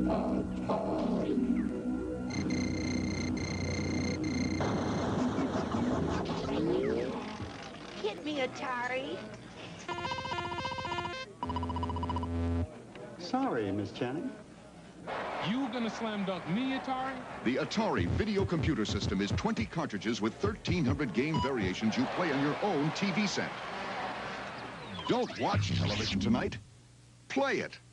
Hit me, Atari. Sorry, Miss Channing. You gonna slam dunk me, Atari? The Atari video computer system is 20 cartridges with 1,300 game variations you play on your own TV set. Don't watch television tonight. Play it.